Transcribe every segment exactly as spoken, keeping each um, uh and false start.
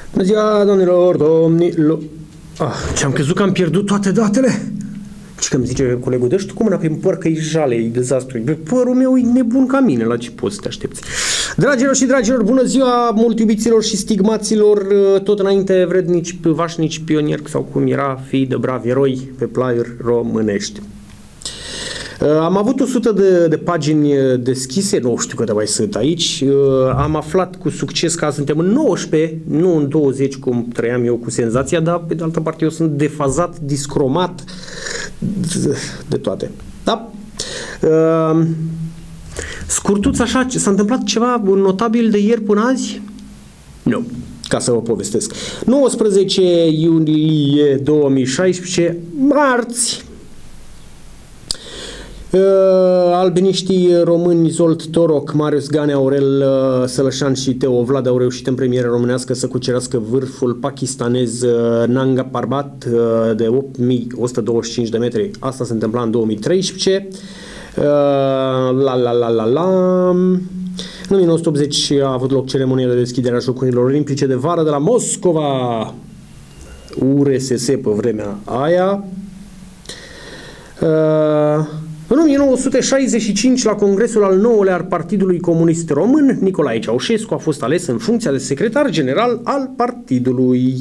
Bună ziua, domnilor, domnilor. Ah, ce-am crezut că am pierdut toate datele? Ce că îmi zice colegul, dă și tu cu mâna prin păr că e jale, e dezastru. Părul meu e nebun ca mine, la ce poți să te aștepți? Dragilor și dragilor, bună ziua, mult iubiților și stigmaților, tot înainte vrednici, vașnici, pionieri sau cum era, fii de bravi eroi pe plaiuri românești. Am avut o sută de, de pagini deschise, nu știu câte mai sunt aici, am aflat cu succes că suntem în nouăsprezece, nu în douăzeci cum trăiam eu cu senzația, dar pe de altă parte eu sunt defazat, discromat de toate. Da? Scurtuț așa, s-a întâmplat ceva notabil de ieri până azi? Nu, ca să vă povestesc. nouăsprezece iulie două mii șaisprezece, marți. Uh, albiniștii români Zolt Toroc, Marius Ganea, Aurel uh, Sălășan și Teo Vlad au reușit în premieră românească să cucerească vârful pakistanez uh, Nanga Parbat uh, de opt mii o sută douăzeci și cinci de metri. Asta se întâmpla în două mii treisprezece. Uh, la la la la la. În o mie nouă sute optzeci a avut loc ceremonia de deschidere a Jocurilor Olimpice de vară de la Moscova. U R S S pe vremea aia. Uh, În o mie nouă sute șaizeci și cinci, la congresul al nouălea al Partidului Comunist Român, Nicolae Ceaușescu a fost ales în funcția de secretar general al partidului.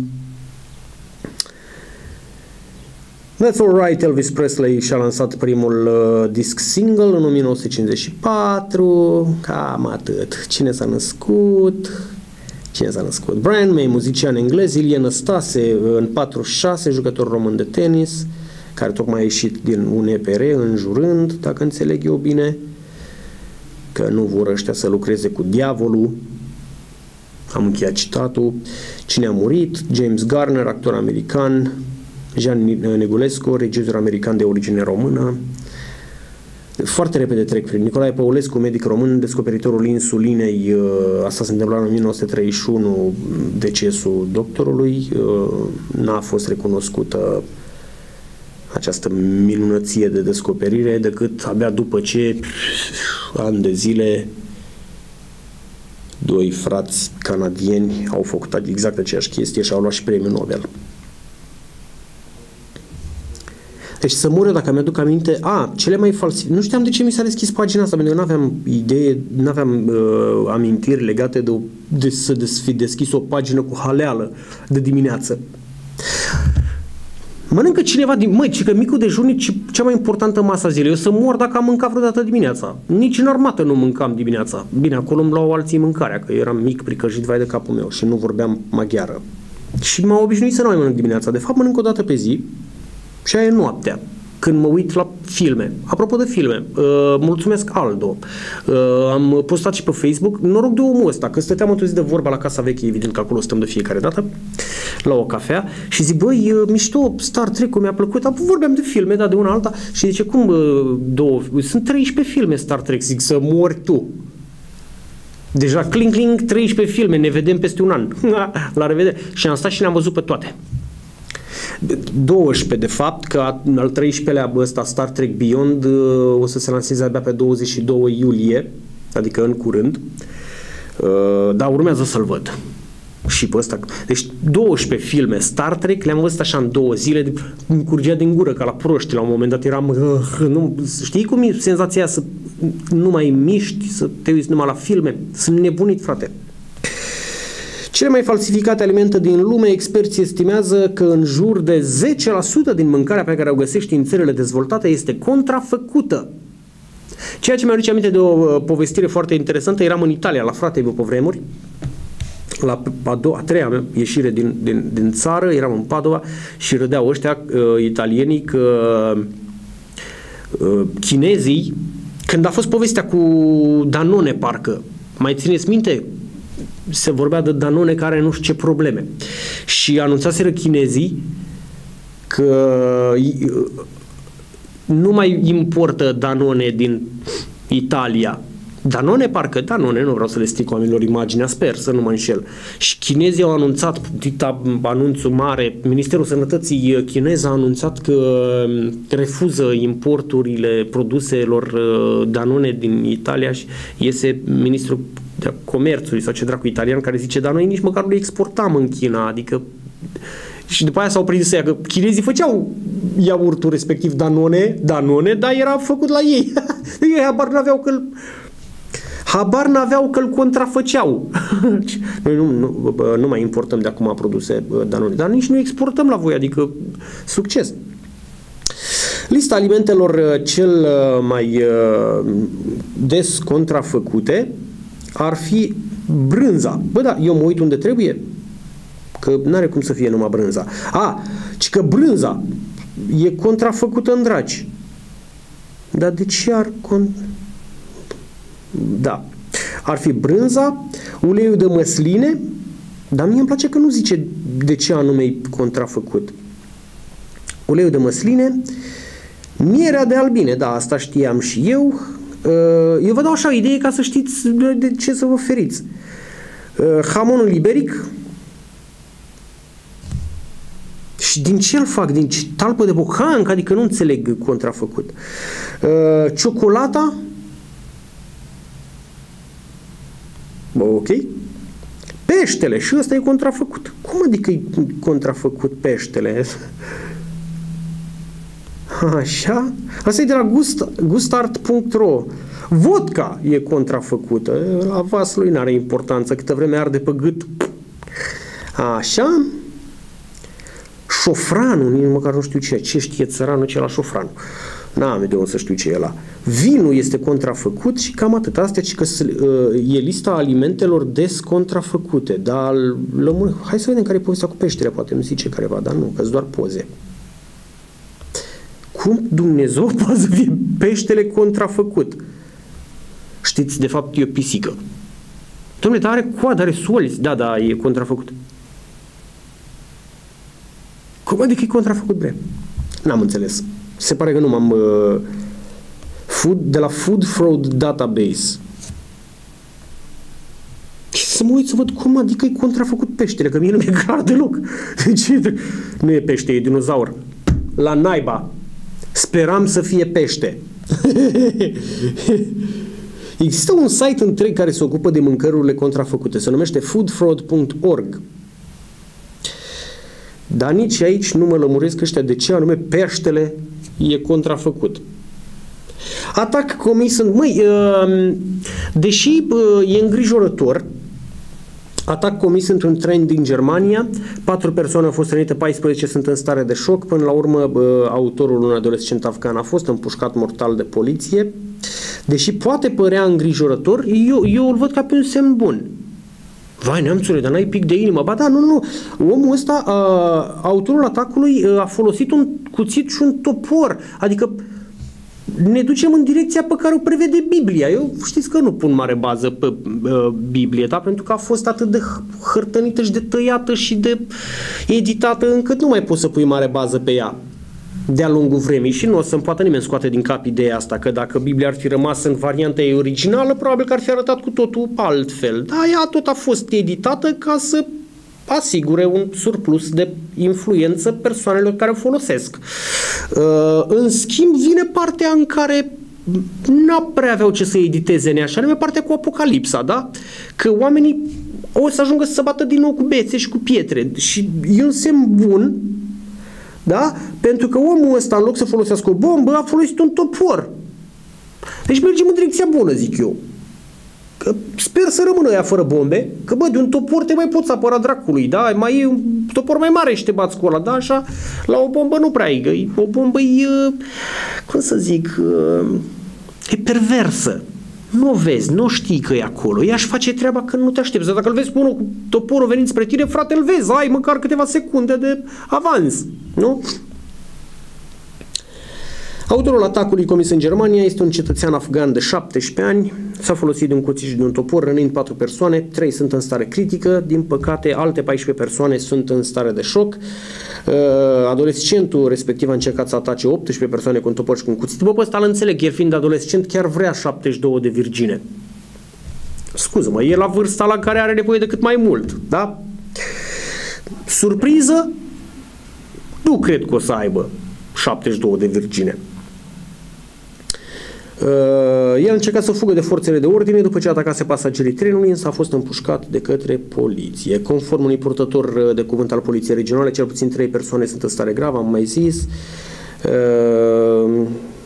That's Alright, Elvis Presley și-a lansat primul uh, disc single în o mie nouă sute cincizeci și patru. Cam atât. Cine s-a născut? Cine s-a născut? Brian May, muzician englez. Ilie Năstase, în patruzeci și șase, jucător român de tenis, care tocmai a ieșit din U N P R înjurând, dacă înțeleg eu bine, că nu vor ăștia să lucreze cu diavolul. Am încheiat citatul. Cine a murit? James Garner, actor american. Jean Negulescu, regizor american de origine română. Foarte repede trec prin Nicolae Păulescu, medic român, descoperitorul insulinei. Asta se întâmpla în o mie nouă sute treizeci și unu, decesul doctorului. N-a fost recunoscută această minunăție de descoperire decât abia după ce ani de zile doi frați canadieni au făcut exact aceeași chestie și au luat și premiul Nobel. Deci să mură, dacă mi-aduc aminte, a, cele mai falsificate, nu știam de ce mi s-a deschis pagina asta, pentru că nu aveam idee, nu aveam uh, amintiri legate de, de să fi deschis o pagină cu haleală de dimineață. Mănâncă cineva din... Măi, ci că micul dejun e cea mai importantă masă zilei. Eu să mor dacă am mâncat vreodată dimineața. Nici în armată nu mâncam dimineața. Bine, acolo îmi luau alții mâncarea, că eram mic, pricăjit vai de capul meu și nu vorbeam maghiară. Și m-am obișnuit să nu mai mănânc dimineața. De fapt, mănânc o dată pe zi și aia e noaptea, când mă uit la filme. Apropo de filme, uh, mulțumesc Aldo. Uh, am postat și pe Facebook, noroc de omul ăsta, că stăteam într-o zi de vorba la Casa Veche, evident că acolo stăm de fiecare dată, la o cafea, și zic, băi, mișto, Star Trek-ul mi-a plăcut, am vorbeam de filme, da, de una alta, și zice, cum două, sunt treisprezece filme Star Trek, zic, să mori tu. Deja, cling, cling, treisprezece filme, ne vedem peste un an. La revedere. Și am stat și ne-am văzut pe toate. douăsprezece, de fapt, că al treisprezecelea ăsta, Star Trek Beyond, o să se lanseze abia pe douăzeci și doi iulie, adică în curând, dar urmează să-l văd. Și pe ăsta. Deci douăsprezece filme Star Trek, le-am văzut așa în două zile, îmi curgea din gură ca la proști, la un moment dat eram, uh, nu, știi cum e senzația aia să nu mai miști, să te uiți numai la filme? Sunt nebunit, frate. Cele mai falsificate alimente din lume, experții estimează că în jur de zece la sută din mâncarea pe care o găsești în țările dezvoltate este contrafăcută. Ceea ce mi-aduce aminte de o povestire foarte interesantă, eram în Italia, la fratele meu pe vremuri, la a, doua, a treia mea ieșire din, din, din țară, eram în Padova și râdeau ăștia uh, italienii că uh, chinezii, când a fost povestea cu Danone, parcă, mai țineți minte? Se vorbea de Danone care are nu știu ce probleme. Și anunțaseră chinezii că nu mai importă Danone din Italia, Danone, parcă Danone, nu vreau să le stric oamenilor imaginea, sper să nu mă înșel. Și chinezii au anunțat, dita anunțul mare, Ministerul Sănătății chinez a anunțat că refuză importurile produselor Danone din Italia și iese ministrul de Comerțului sau ce dracu italian care zice, dar noi nici măcar nu le exportam în China, adică și după aia s-au prins ea că chinezii făceau iaurtul respectiv Danone, Danone, dar era făcut la ei. Ei habar n-aveau că habar n-aveau că îl contrafăceau. Noi nu, nu, nu mai importăm de acum produse Danone, dar nici nu exportăm la voi, adică succes. Lista alimentelor cel mai des contrafăcute ar fi brânza. Bă, da, eu mă uit unde trebuie, că n-are cum să fie numai brânza. A, ci că brânza e contrafăcută în dragi. Dar de ce ar... Con... Da. Ar fi brânza, uleiul de măsline, dar mie îmi place că nu zice de ce anume e contrafăcut. Uleiul de măsline, mierea de albine, da, asta știam și eu. Eu vă dau așa o idee ca să știți de ce să vă feriți. Hamonul iberic. Și din ce îl fac? Din talpă de bocanc? Adică nu înțeleg contrafăcut. Uh, ciocolata? Bă, ok. Peștele. Și ăsta e contrafăcut. Cum adică e contrafăcut peștele? Așa. Asta e de la gust, gustart punct ro. Vodka e contrafăcută. La vaslui n-are importanță. Câtă vreme arde pe gât. Așa. Șofranul, nici măcar nu știu ce, ce știe țăranul ce la șofranul. N-am de unde să știu ce e ăla. Vinul este contrafăcut și cam atât. Astea ci că e lista alimentelor des contrafăcute. Dar lămâne, hai să vedem care e povestea cu peștele, poate nu zice careva, dar nu, că sunt doar poze. Cum Dumnezeu poate să fie peștele contrafăcut? Știți, de fapt e o pisică. Dom'le, dar are coadă, are solzi. Da, da, e contrafăcut. Cum adică e contrafăcut, bre? N-am înțeles. Se pare că nu m-am... Uh, food, de la Food Fraud Database. Să mă uit să văd cum adică e contrafăcut peștele, că mie nu mi-e clar deloc. Ce? Nu e pește, e dinozaur. La naiba. Speram să fie pește. Există un site întreg care se ocupă de mâncărurile contrafăcute. Se numește food fraud punct org. Dar nici aici nu mă lămuresc ăștia de ce anume peștele e contrafăcut. Atac comis în... Măi, deși e îngrijorător, atac comis într-un tren din Germania, patru persoane au fost rănite, paisprezece sunt în stare de șoc, până la urmă autorul, un adolescent afgan, a fost împușcat mortal de poliție. Deși poate părea îngrijorător, eu, eu îl văd ca pe un semn bun. Vai, neamțule, dar n-ai pic de inimă. Ba da, nu, nu, nu. Omul ăsta, uh, autorul atacului, uh, a folosit un cuțit și un topor. Adică ne ducem în direcția pe care o prevede Biblia. Eu știți că nu pun mare bază pe uh, Biblie, da? Pentru că a fost atât de hărtănită și de tăiată și de editată încât nu mai poți să pui mare bază pe ea de-a lungul vremii și nu o să-mi poată nimeni scoate din cap ideea asta, că dacă Biblia ar fi rămas în varianta ei originală, probabil că ar fi arătat cu totul altfel. Dar ea tot a fost editată ca să asigure un surplus de influență persoanelor care o folosesc. În schimb, vine partea în care n-a prea aveau ce să editeze neașa, anume partea cu Apocalipsa, da? Că oamenii o să ajungă să se bată din nou cu bețe și cu pietre și e un semn bun. Da? Pentru că omul ăsta, în loc să folosească o bombă, a folosit un topor. Deci mergem în direcția bună, zic eu. Că sper să rămână ea fără bombe, că bă, de un topor te mai poți apăra dracului, da? Mai e un topor mai mare și te bați cu ăla, da? Așa, la o bombă nu prea e. O bombă e, cum să zic, e perversă. Nu o vezi, nu știi că e acolo. Ea își face treaba când nu te aștepți. Dar dacă îl vezi pe unul cu toporul venind spre tine, frate, îl vezi, ai măcar câteva secunde de avans, nu? Autorul atacului comis în Germania este un cetățean afgan de șaptesprezece ani. S-a folosit de un cuțit și de un topor, rănind patru persoane, trei sunt în stare critică. Din păcate, alte paisprezece persoane sunt în stare de șoc. Adolescentul respectiv a încercat să atace optsprezece persoane cu un topor și cu un cuțit. Bă, pe ăsta îl înțeleg, el fiind adolescent chiar vrea șaptezeci și două de virgine. Scuză-mă, e la vârsta la care are nevoie de cât mai mult, da? Surpriză? Nu cred că o să aibă șaptezeci și doi de virgine. Uh, el a încercat să fugă de forțele de ordine după ce atacase pasagerii trenului, însă a fost împușcat de către poliție. Conform unui purtător de cuvânt al poliției regionale, cel puțin trei persoane sunt în stare gravă, am mai zis. Uh,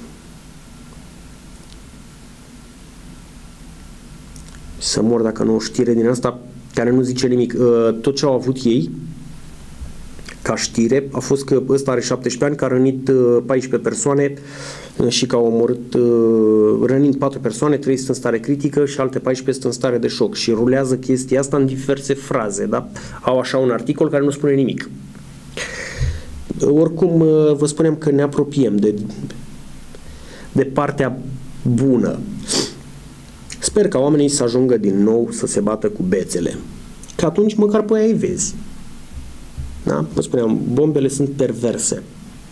să mor dacă nu o știre din asta care nu zice nimic. Uh, tot ce au avut ei ca știre a fost că ăsta are șaptesprezece ani, că a rănit paisprezece persoane și că a omorât, rănind patru persoane, trei sunt în stare critică și alte paisprezece sunt în stare de șoc și rulează chestia asta în diverse fraze, da? Au așa un articol care nu spune nimic. Oricum, vă spuneam că ne apropiem de, de partea bună. Sper ca oamenii să ajungă din nou să se bată cu bețele, că atunci măcar pe aia îi vezi. Da? Vă spuneam, bombele sunt perverse.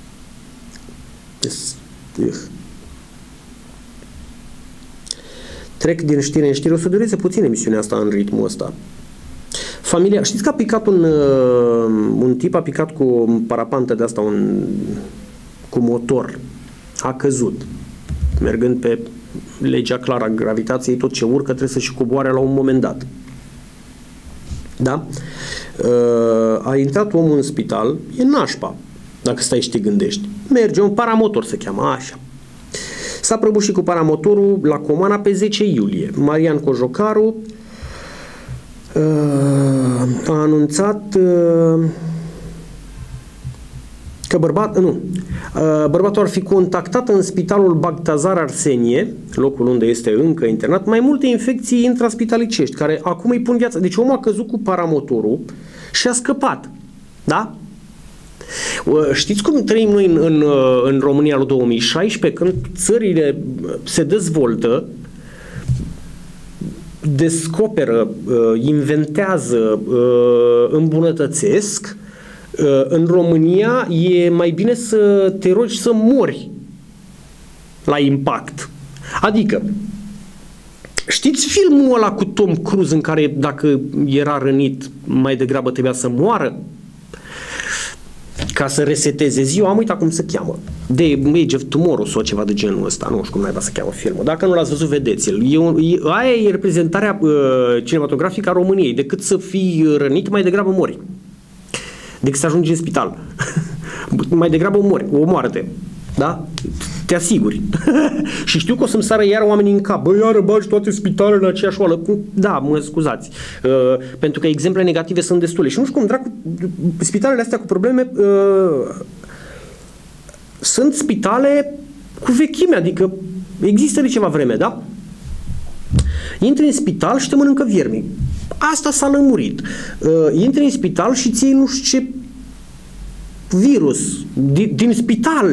Trec din știre în știre. O să dureze puțin emisiunea asta în ritmul ăsta. Familia, știți că a picat un, un tip, a picat cu o parapantă de asta, un, cu motor. A căzut. Mergând pe legea clară a gravitației, tot ce urcă trebuie să și coboare la un moment dat. Da? A intrat omul în spital, e nașpa, dacă stai și te gândești. Merge un paramotor, se cheamă, așa. S-a prăbușit cu paramotorul la Comana pe zece iulie. Marian Cojocaru a anunțat că bărbat, nu, bărbatul ar fi contactat în spitalul Bagtazar Arsenie, locul unde este încă internat, mai multe infecții intraspitalicești, care acum îi pun viața. Deci omul a căzut cu paramotorul și a scăpat. Da? Știți cum trăim noi în, în, în România lui două mii șaisprezece, când țările se dezvoltă, descoperă, inventează, îmbunătățesc. În România e mai bine să te rogi să mori la impact. Adică, știți filmul ăla cu Tom Cruise în care dacă era rănit mai degrabă trebuia să moară ca să reseteze ziua? Am uitat cum se cheamă. The Age of Tomorrow sau ceva de genul ăsta. Nu știu cum naiba să cheamă filmul. Dacă nu l-ați văzut, vedeți-l. E un, e, aia e reprezentarea uh, cinematografică a României. Decât să fii rănit, mai degrabă mori. Decât să ajungi în spital. Mai degrabă mori, omoară-te. Da? Te asiguri. Și știu că o să-mi sară iar oamenii în cap. Bă, iară bagi toate spitalele în aceeași oală. Da, mă scuzați. Uh, pentru că exemple negative sunt destule. Și nu știu cum, dracu, spitalele astea cu probleme uh, sunt spitale cu vechime, adică există de ceva vreme, da? Intri în spital și te mănâncă viermi. Asta s-a lămurit. Uh, intri în spital și ți iei nu știu ce virus din, din spital.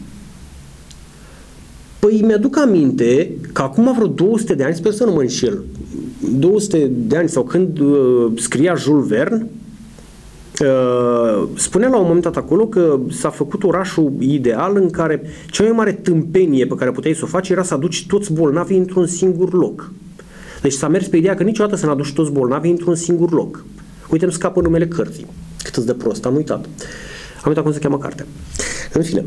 Păi mi-aduc aminte că acum vreo două sute de ani, sper să nu mă înșel, două sute de ani sau când uh, scria Jules Verne, uh, spunea la un moment dat acolo că s-a făcut orașul ideal în care cea mai mare tâmpenie pe care puteai să o faci era să aduci toți bolnavii într-un singur loc. Deci s-a mers pe ideea că niciodată să nu aduci toți bolnavii într-un singur loc. Uite, îmi scapă numele cărții. Cât îți de prost, am uitat. Am uitat cum se cheamă cartea. În fine.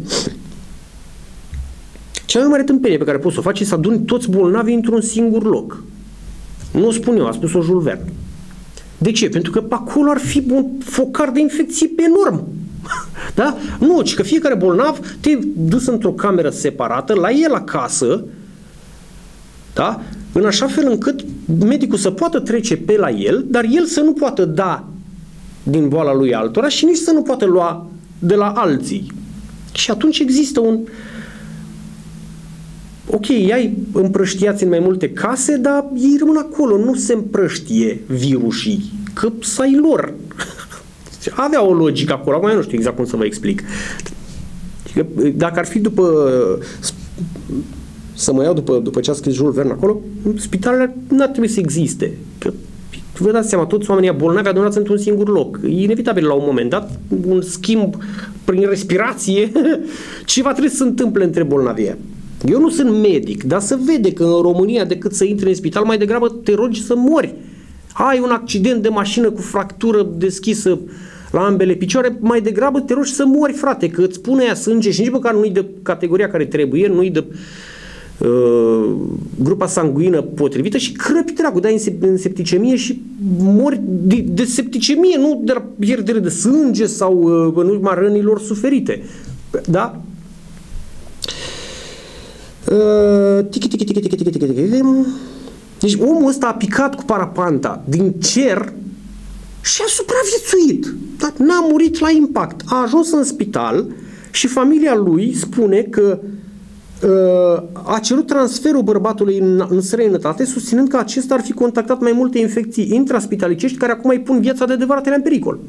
Cea mai mare tâmpenie pe care poți să o faci e să aduni toți bolnavii într-un singur loc. Nu o spun eu, a spus-o Jules Verne. De ce? Pentru că pe acolo ar fi un focar de infecție enorm. Da? Nu, ci că fiecare bolnav te dus într-o cameră separată, la el acasă, da? În așa fel încât medicul să poată trece pe la el, dar el să nu poată da din boala lui altora și nici să nu poată lua de la alții. Și atunci există un... Ok, ai împrăștiați în mai multe case, dar ei rămân acolo, nu se împrăștie virusii, că să-i lor. Avea o logică acolo, acum nu știu exact cum să vă explic. Dacă ar fi după... să mă iau după, după ce a scris Jules Verne acolo, spitalele n-ar trebui să existe. Că vă dați seama, toți oamenii bolnavi adunați într-un singur loc. E inevitabil la un moment dat, un schimb prin respirație, ceva trebuie să se întâmple între bolnavii. Eu nu sunt medic, dar se vede că în România, decât să intri în spital, mai degrabă te rogi să mori. Ai un accident de mașină cu fractură deschisă la ambele picioare, mai degrabă te rogi să mori, frate, că îți pune aia sânge și nici măcar nu-i de categoria care trebuie, nu-i de uh, grupa sanguină potrivită și crăpi dracu, dai în septicemie și mori de, de septicemie, nu de la pierdere de sânge sau uh, în urma rănilor suferite. Da? Uh, tichi, tichi, tichi, tichi, tichi, tichi, tichi. Deci omul ăsta a picat cu parapanta din cer și a supraviețuit. Dar n-a murit la impact. A ajuns în spital și familia lui spune că uh, a cerut transferul bărbatului în, în străinătate, susținând că acesta ar fi contactat mai multe infecții intraspitalicești care acum îi pun viața de adevăratele în pericol.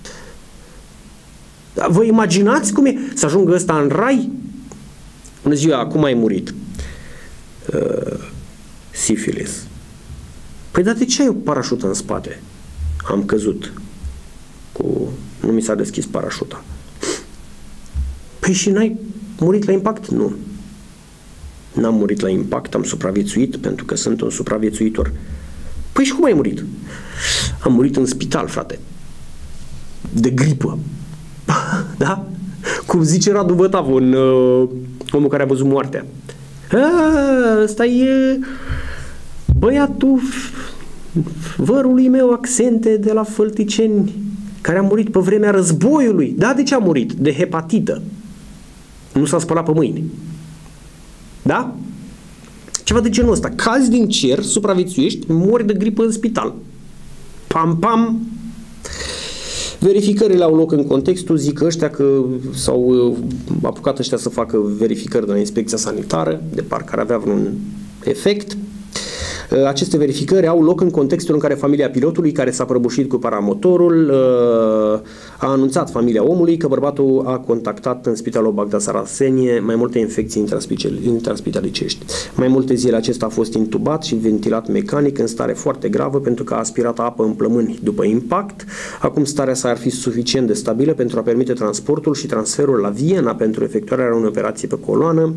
Vă imaginați cum e să ajungă ăsta în rai? Bună ziua, acum ai murit. Uh, sifilis. Păi dar de ce ai o parașută în spate? Am căzut. Cu... Nu mi s-a deschis parașuta. Păi și n-ai murit la impact? Nu. N-am murit la impact, am supraviețuit pentru că sunt un supraviețuitor. Păi și cum ai murit? Am murit în spital, frate. De gripă. Da? Cum zice Radu Bătavu, în uh, omul care a văzut moartea. A, ăsta e băiatul vărului meu Accente de la Fălticeni, care a murit pe vremea războiului. Da, de ce a murit? De hepatită. Nu s-a spălat pe mâini. Da? Ceva de genul ăsta. Cazi din cer, supraviețuiești, mori de gripă în spital. Pam, pam. Verificările au loc în contextul, zic ăștia că s-au apucat ăștia să facă verificări de la inspecția sanitară, de parcă ar avea vreun efect. Aceste verificări au loc în contextul în care familia pilotului, care s-a prăbușit cu paramotorul, a anunțat familia omului că bărbatul a contactat în spitalul Bagdasar Arsenie mai multe infecții intraspitalicești. Mai multe zile acesta a fost intubat și ventilat mecanic în stare foarte gravă pentru că a aspirat apă în plămâni după impact. Acum starea sa ar fi suficient de stabilă pentru a permite transportul și transferul la Viena pentru efectuarea unei operații pe coloană.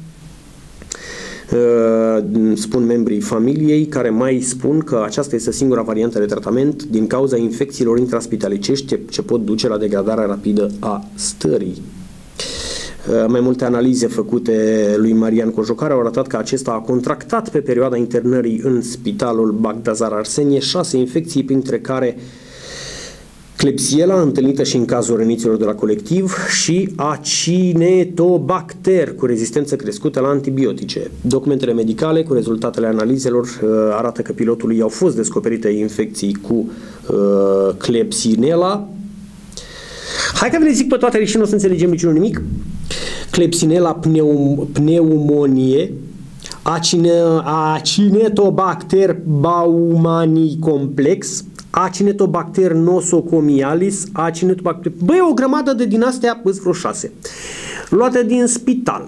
Spun membrii familiei, care mai spun că aceasta este singura variantă de tratament din cauza infecțiilor intraspitalicești ce pot duce la degradarea rapidă a stării. Mai multe analize făcute lui Marian Cojocar au arătat că acesta a contractat pe perioada internării în spitalul Bagdasar Arsenie șase infecții, printre care Klebsiella, întâlnită și în cazul răniților de la colectiv, și Acinetobacter, cu rezistență crescută la antibiotice. Documentele medicale cu rezultatele analizelor uh, arată că pilotului au fost descoperite infecții cu uh, Klebsiella. Hai că vi le zic pe toate și nu o să înțelegem niciunul nimic. Klebsiella pneum, pneumonie, Acine, Acinetobacter baumanii complex, Acinetobacter nosocomialis, Acinetobacter... Băi, o grămadă de din astea, îți vreo șase. Luate din spital.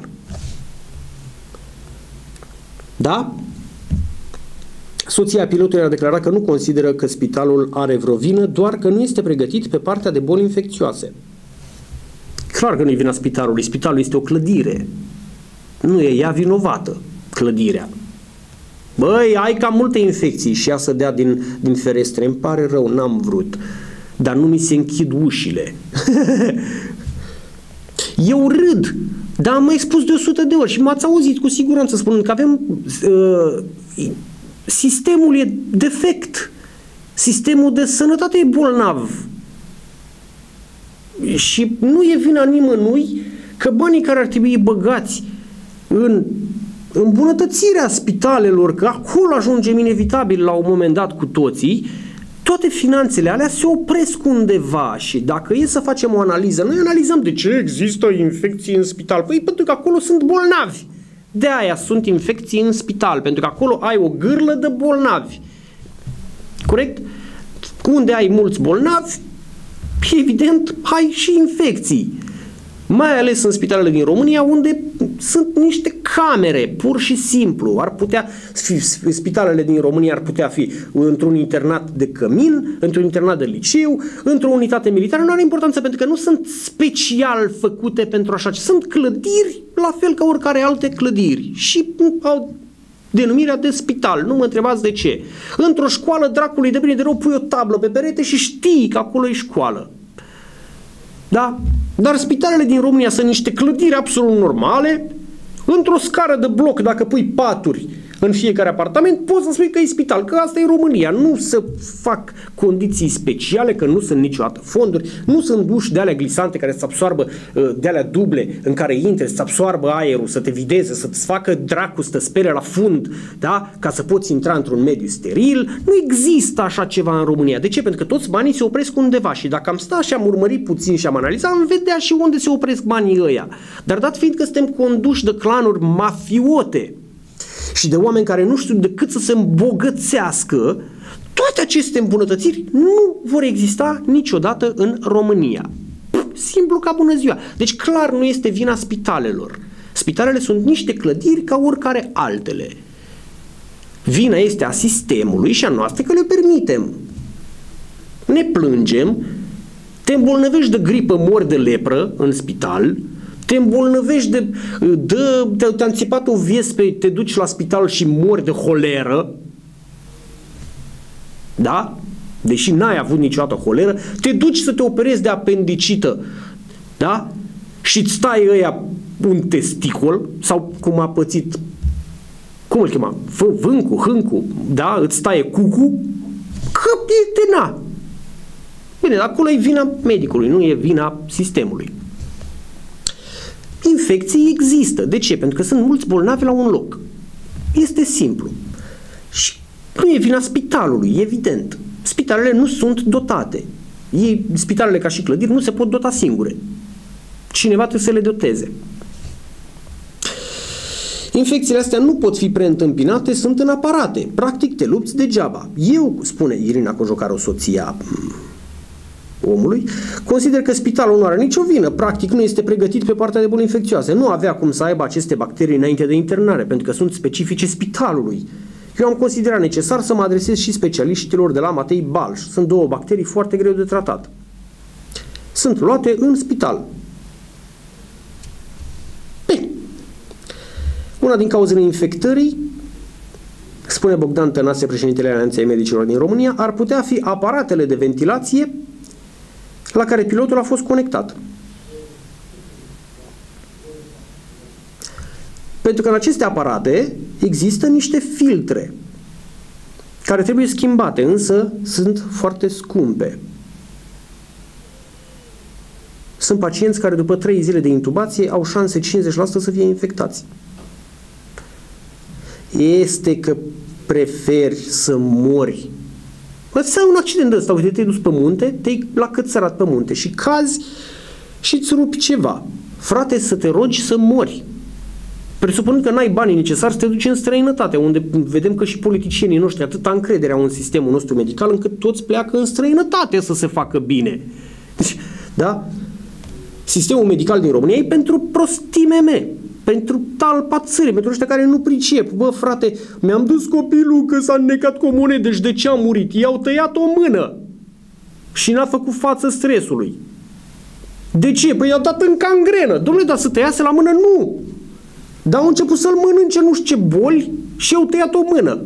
Da? Soția pilotului a declarat că nu consideră că spitalul are vreo vină, doar că nu este pregătit pe partea de boli infecțioase. Clar că nu e vina spitalului. Spitalul este o clădire. Nu e ea vinovată, clădirea. Băi, ai cam multe infecții și ea să dea din, din ferestre. Îmi pare rău, n-am vrut. Dar nu mi se închid ușile. Eu râd, dar am mai spus de o sută de ori și m-ați auzit cu siguranță spunând că avem... Uh, sistemul e defect. Sistemul de sănătate e bolnav. Și nu e vina nimănui că banii care ar trebui băgați în îmbunătățirea spitalelor, că acolo ajungem inevitabil la un moment dat cu toții, toate finanțele alea se opresc undeva și dacă e să facem o analiză, noi analizăm de ce există infecții în spital. Păi pentru că acolo sunt bolnavi. De aia sunt infecții în spital, pentru că acolo ai o gârlă de bolnavi. Corect? Unde ai mulți bolnavi, evident, ai și infecții. Mai ales în spitalele din România, unde sunt niște camere, pur și simplu. Ar putea fi, spitalele din România ar putea fi într-un internat de cămin, într-un internat de liceu, într-o unitate militară. Nu are importanță pentru că nu sunt special făcute pentru așa. Sunt clădiri la fel ca oricare alte clădiri și au denumirea de spital. Nu mă întrebați de ce. Într-o școală, dracului de bine de rău, pui o tablă pe perete și știi că acolo e școală. Da? Dar spitalele din România sunt niște clădiri absolut normale. Într-o scară de bloc, dacă pui paturi în fiecare apartament, poți să spui că e spital, că asta e România. Nu se fac condiții speciale, că nu sunt niciodată fonduri, nu sunt uși de alea glisante care să absoarbă, de alea duble în care intri, să absoarbă aerul, să te videze, să-ți facă dracu, să te spere la fund, da? Ca să poți intra într-un mediu steril. Nu există așa ceva în România. De ce? Pentru că toți banii se opresc undeva și dacă am stat și am urmărit puțin și am analizat, am vedea și unde se opresc banii ăia. Dar dat fiind că suntem conduși de clanuri mafiote și de oameni care nu știu decât să se îmbogățească, toate aceste îmbunătățiri nu vor exista niciodată în România. Simplu ca bună ziua. Deci clar nu este vina spitalelor. Spitalele sunt niște clădiri ca oricare altele. Vina este a sistemului și a noastră că le permitem. Ne plângem, te îmbolnăvești de gripă, mori de lepră în spital, te îmbolnăvești de... de te-a înțepat o viespă, te duci la spital și mori de holeră. Da? Deși n-ai avut niciodată holeră, te duci să te operezi de apendicită. Da? Și îți stai ăia un testicol, sau cum a pățit, cum îl chema? Vâncu, hâncu, da? Îți taie cucu, că e na. Bine, acolo e vina medicului, nu e vina sistemului. Infecții există. De ce? Pentru că sunt mulți bolnavi la un loc. Este simplu. Și nu e vina spitalului, evident. Spitalele nu sunt dotate. Ei, spitalele ca și clădiri nu se pot dota singure. Cineva trebuie să le doteze. Infecțiile astea nu pot fi preîntâmpinate, sunt în aparate. Practic te lupți degeaba. Eu, spune Irina Cojocaru, soția omului, consider că spitalul nu are nicio vină, practic nu este pregătit pe partea de boli infecțioase. Nu avea cum să aibă aceste bacterii înainte de internare, pentru că sunt specifice spitalului. Eu am considerat necesar să mă adresez și specialiștilor de la Matei Balș. Sunt două bacterii foarte greu de tratat. Sunt luate în spital. Bine. Una din cauzele infectării, spune Bogdan Tănase, președintele Alianței Medicilor din România, ar putea fi aparatele de ventilație la care pilotul a fost conectat. Pentru că în aceste aparate există niște filtre care trebuie schimbate, însă sunt foarte scumpe. Sunt pacienți care după trei zile de intubație au șanse cincizeci la sută să fie infectați. Este că preferi să mori. Îți ai un accident ăsta, uite, te-ai dus pe munte, te-ai la cățărat pe munte și cazi și îți rupi ceva. Frate, să te rogi să mori. Presupunând că n-ai banii necesari să te duci în străinătate, unde vedem că și politicienii noștri atâta încredere au în sistemul nostru medical, încât toți pleacă în străinătate să se facă bine. Da? Sistemul medical din România e pentru prostii meme, pentru talpa țării, pentru ăștia care nu pricep. Bă, frate, mi-am dus copilul că s-a înnecat cu o monedă și de ce a murit? I-au tăiat o mână și n-a făcut față stresului. De ce? Păi i-au dat în cangrenă. Dom'le, dar să tăiase la mână? Nu! Dar au început să-l mănânce nu știu ce boli și i-au tăiat o mână.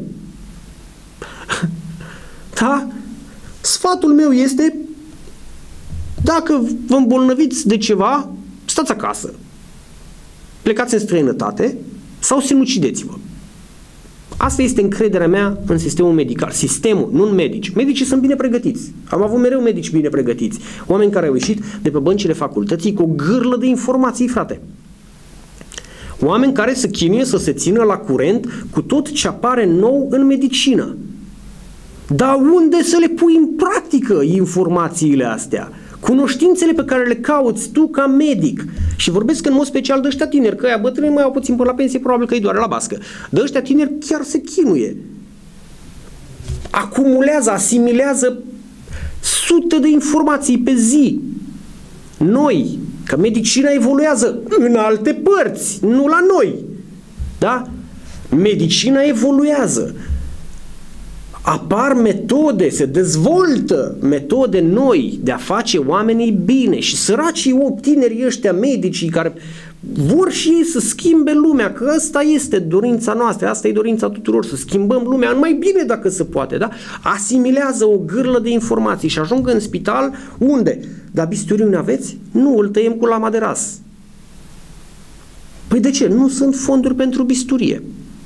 Da? Sfatul meu este, dacă vă îmbolnăviți de ceva, stați acasă. Plecați în străinătate sau sinucideți-vă. Asta este încrederea mea în sistemul medical. Sistemul, nu în medici. Medicii sunt bine pregătiți. Am avut mereu medici bine pregătiți. Oameni care au ieșit de pe băncile facultății cu o gârlă de informații, frate. Oameni care se chinuie să se țină la curent cu tot ce apare nou în medicină. Dar unde să le pui în practică informațiile astea? Cunoștințele pe care le cauți tu ca medic. Și vorbesc în mod special de ăștia tineri, că ăia bătrâni mai au puțin până la pensie, probabil că îi doare la bască. De ăștia tineri chiar se chinuie. Acumulează, asimilează sute de informații pe zi. Noi, că medicina evoluează în alte părți, nu la noi. Da? Medicina evoluează. Apar metode, se dezvoltă metode noi de a face oamenii bine și săracii tinerii ăștia medicii care vor și ei să schimbe lumea, că asta este dorința noastră, asta e dorința tuturor, să schimbăm lumea mai bine dacă se poate, da? Asimilează o gârlă de informații și ajung în spital unde? Dar bisturiuni aveți? Nu, îl tăiem cu lama de ras. Păi de ce? Nu sunt fonduri pentru bisturie.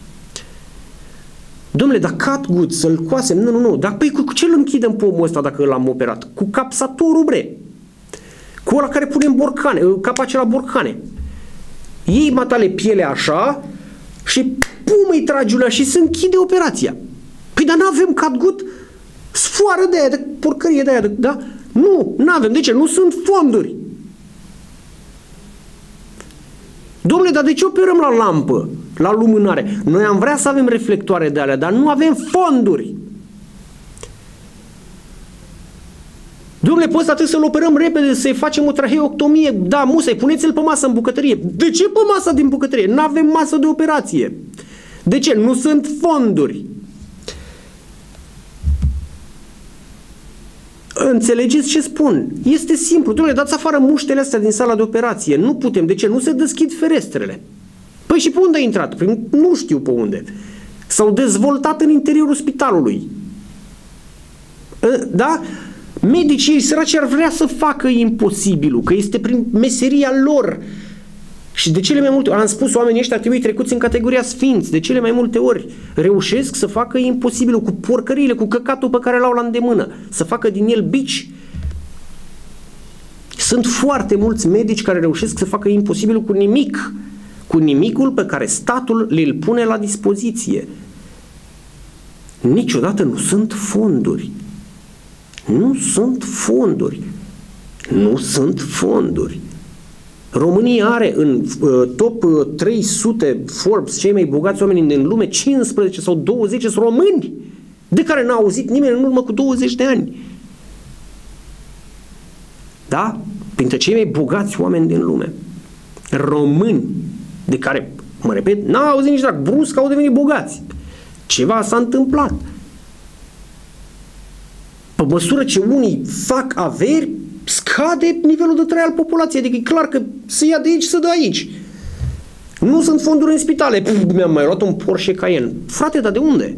Dom'le, dar catgut, să-l coasem, nu, nu, nu, dar păi cu ce îl închidem pe omul ăsta dacă l-am operat? Cu capsatorul, bre. Cu ăla care punem borcane, capace la borcane. Iei matale pielea așa și pum îi tragi ulea și se închide operația. Păi dar n-avem catgut? Sfoară de aia, de porcărie de aia, de, da? Nu, n-avem. De ce? Nu sunt fonduri. Dom'le, dar de ce operăm la lampă, la lumânare? Noi am vrea să avem reflectoare de alea, dar nu avem fonduri. Dom'le, pe ăsta trebuie să-l operăm repede, să-i facem o traheoctomie. Da, musai, puneți-l pe masă în bucătărie. De ce pe masă din bucătărie? Nu avem masă de operație. De ce? Nu sunt fonduri. Înțelegeți ce spun? Este simplu. Dom'le, dați afară muștele astea din sala de operație. Nu putem. De ce? Nu se deschid ferestrele. Păi și pe unde a intrat? Păi nu știu pe unde. S-au dezvoltat în interiorul spitalului. Da? Medicii săraci ar vrea să facă imposibilul, că este prin meseria lor. Și de cele mai multe ori, am spus, oamenii ăștia ar trebui trecuți în categoria sfinți, de cele mai multe ori reușesc să facă imposibilul cu porcăriile, cu căcatul pe care l-au la îndemână, să facă din el bici. Sunt foarte mulți medici care reușesc să facă imposibilul cu nimic, cu nimicul pe care statul le-l pune la dispoziție. Niciodată nu sunt fonduri. Nu sunt fonduri. Nu sunt fonduri. România are în uh, top uh, trei sute Forbes, cei mai bogați oameni din lume, cincisprezece sau douăzeci sunt români, de care n-a auzit nimeni în urmă cu douăzeci de ani. Da? Printre cei mai bogați oameni din lume. Români, de care, mă repet, n-a auzit nici drag, brusc au devenit bogați. Ceva s-a întâmplat. Pe măsură ce unii fac averi, scade nivelul de trai al populației. Adică e clar că se ia de aici, se dă aici. Nu sunt fonduri în spitale. Mi-am mai luat un Porsche Cayenne. Frate, dar de unde?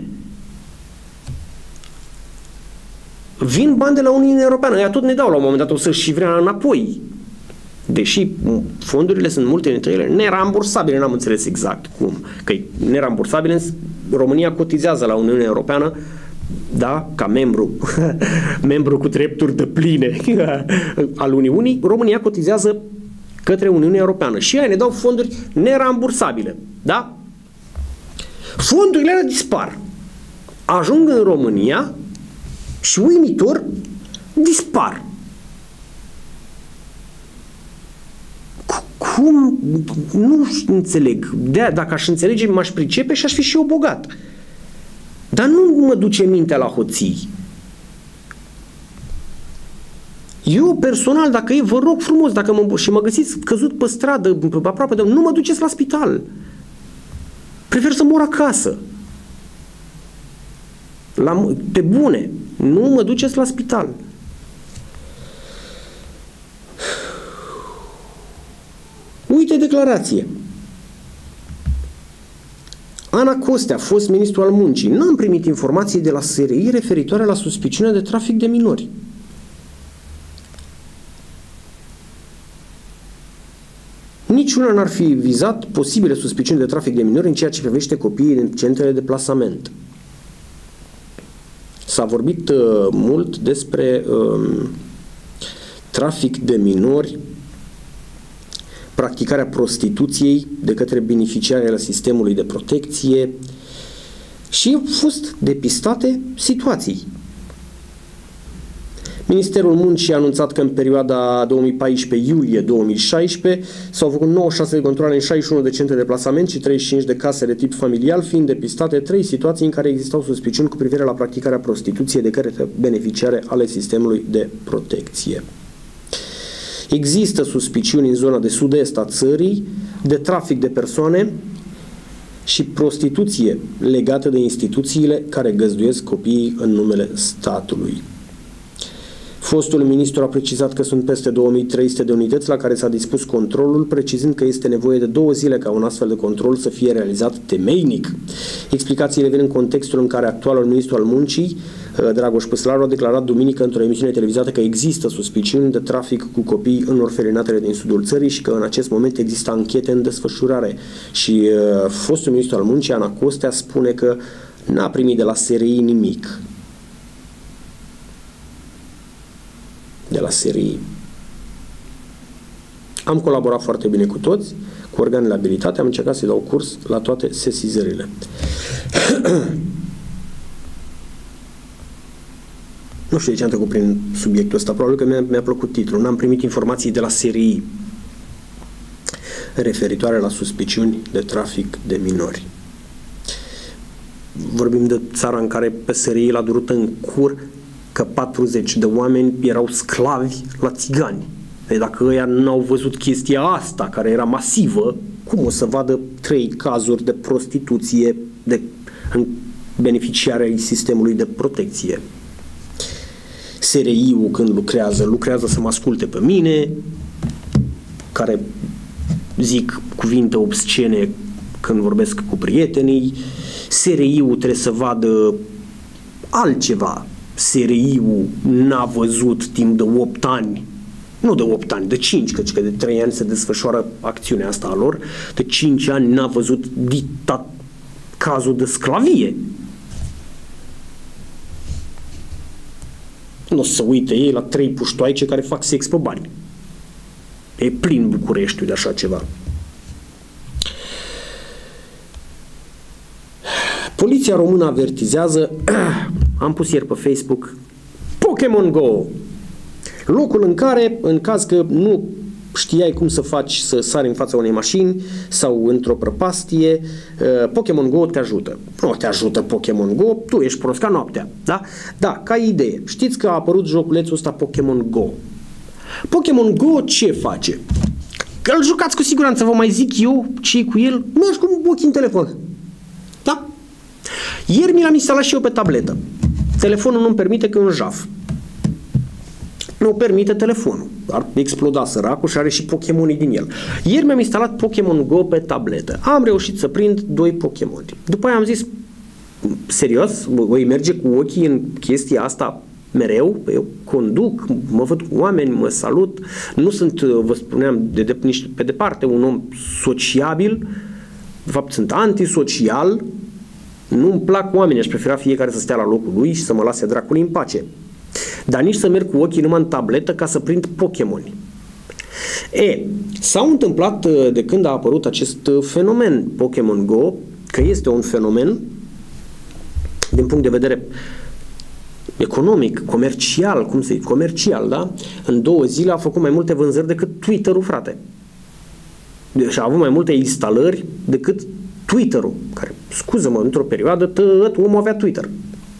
Vin bani de la Uniunea Europeană. Ea tot ne dau la un moment dat, o să și vrea înapoi. Deși fondurile sunt multe dintre ele nerambursabile, n-am înțeles exact cum. Că e nerambursabile, România cotizează la Uniunea Europeană, da, ca membru, membru cu drepturi depline al Uniunii, România cotizează către Uniunea Europeană și ei ne dau fonduri nerambursabile, da? Fondurile alea dispar. Ajung în România și uimitor dispar. Cum? Nu înțeleg. De-aia, dacă aș înțelege, m-aș pricepe și aș fi și eu bogat. Dar nu mă duce mintea la hoții. Eu personal, dacă e, vă rog frumos, dacă mă, și mă găsiți căzut pe stradă, aproape de, nu mă duceți la spital. Prefer să mor acasă. La, pe bune. Nu mă duceți la spital. Uite declarație. Ana Costea, fost ministru al muncii. N-am primit informații de la S R I referitoare la suspiciunea de trafic de minori. Niciuna n-ar fi vizat posibile suspiciuni de trafic de minori în ceea ce privește copiii din centrele de plasament. S-a vorbit uh, mult despre uh, trafic de minori, practicarea prostituției de către beneficiarii ale sistemului de protecție și au fost depistate situații. Ministerul Muncii a anunțat că în perioada două mii paisprezece iulie două mii șaisprezece s-au făcut nouăzeci și șase de controale în șaizeci și unu de centre de plasament și treizeci și cinci de case de tip familial, fiind depistate trei situații în care existau suspiciuni cu privire la practicarea prostituției de către beneficiare ale sistemului de protecție. Există suspiciuni în zona de sud-est a țării de trafic de persoane și prostituție legată de instituțiile care găzduiesc copiii în numele statului. Fostul ministru a precizat că sunt peste două mii trei sute de unități la care s-a dispus controlul, precizând că este nevoie de două zile ca un astfel de control să fie realizat temeinic. Explicațiile vin în contextul în care actualul ministru al muncii, Dragoș Păslaru, a declarat duminică într-o emisiune televizată că există suspiciuni de trafic cu copii în orfelinatele din sudul țării și că în acest moment există anchete în desfășurare. Și uh, fostul ministru al muncii, Ana Costea, spune că n-a primit de la S R I nimic. De la S R I. Am colaborat foarte bine cu toți, cu organele abilitate, am încercat să-i dau curs la toate sesizările. Nu știu de ce am trecut prin subiectul ăsta, probabil că mi-a, mi-a plăcut titlul. N-am primit informații de la S R I referitoare la suspiciuni de trafic de minori. Vorbim de țara în care pe S R I l-a durut în cur că patruzeci de oameni erau sclavi la țigani. Deci dacă ăia n-au văzut chestia asta, care era masivă, cum o să vadă trei cazuri de prostituție de beneficiarii sistemului de protecție? S R I-ul când lucrează, lucrează să mă asculte pe mine, care zic cuvinte obscene când vorbesc cu prietenii. S R I-ul trebuie să vadă altceva. S R I-ul n-a văzut timp de opt ani, nu de opt ani, de cinci, căci că de trei ani se desfășoară acțiunea asta a lor, de cinci ani n-a văzut dita cazul de sclavie. Nu o să uite ei la trei puștoaice care fac sex pe bani. E plin Bucureștiul de așa ceva. Poliția română avertizează, am pus ieri pe Facebook, Pokémon Go. Locul în care, în caz că nu știai cum să faci să sari în fața unei mașini sau într-o prăpastie, Pokémon Go te ajută. Nu te ajută Pokémon Go, tu ești prost ca noaptea. Da? Da, ca idee. Știți că a apărut joculețul ăsta Pokémon Go. Pokémon Go ce face? Că îl jucați cu siguranță, vă mai zic eu ce cu el, mergi cu ochii în telefon. Da? Ieri mi l-am instalat și eu pe tabletă. Telefonul nu-mi permite că e un jaf. Nu permite telefonul. Ar exploda săracul și are și Pokémonii din el. Ieri mi-am instalat Pokémon Go pe tabletă. Am reușit să prind doi Pokémoni. După aia am zis, serios, voi merge cu ochii în chestia asta mereu? Eu conduc, mă văd cu oameni, mă salut. Nu sunt, vă spuneam, de, de, niște, pe departe un om sociabil. De fapt, sunt antisocial. Nu-mi plac oamenii, aș prefera fiecare să stea la locul lui și să mă lase dracului în pace. Dar nici să merg cu ochii numai în tabletă ca să prind Pokémoni. E, s-au întâmplat de când a apărut acest fenomen Pokémon Go, că este un fenomen din punct de vedere economic, comercial, cum să zic, comercial, da? În două zile a făcut mai multe vânzări decât Twitter-ul, frate. Deci a avut mai multe instalări decât Twitter-ul, care, scuză-mă, într-o perioadă tot omul avea Twitter.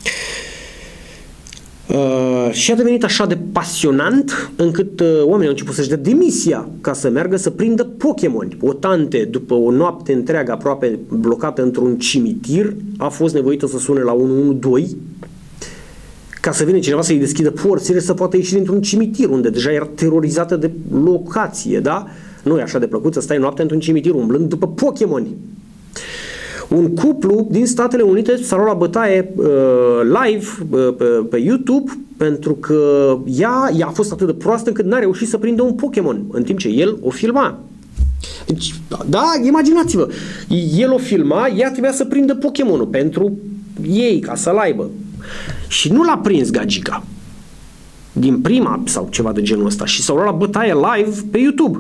Uh, și a devenit așa de pasionant încât uh, oamenii au început să-și dea demisia ca să meargă să prindă Pokémoni. O tante, după o noapte întreagă aproape blocată într-un cimitir, a fost nevoită să sune la unu unu doi ca să vină cineva să-i deschidă porțile să poată ieși dintr-un cimitir unde deja era terorizată de locație, da? Nu e așa de plăcut să stai noaptea într-un cimitir umblând după Pokémoni. Un cuplu din Statele Unite s-a luat la bătaie uh, live uh, pe, pe YouTube pentru că ea, ea a fost atât de proastă încât n-a reușit să prindă un Pokémon în timp ce el o filma. Deci, da, imaginați-vă, el o filma, ea trebuia să prindă Pokémonul pentru ei, ca să-l aibă. Și nu l-a prins gagica din prima sau ceva de genul ăsta și s-a luat la bătaie live pe YouTube.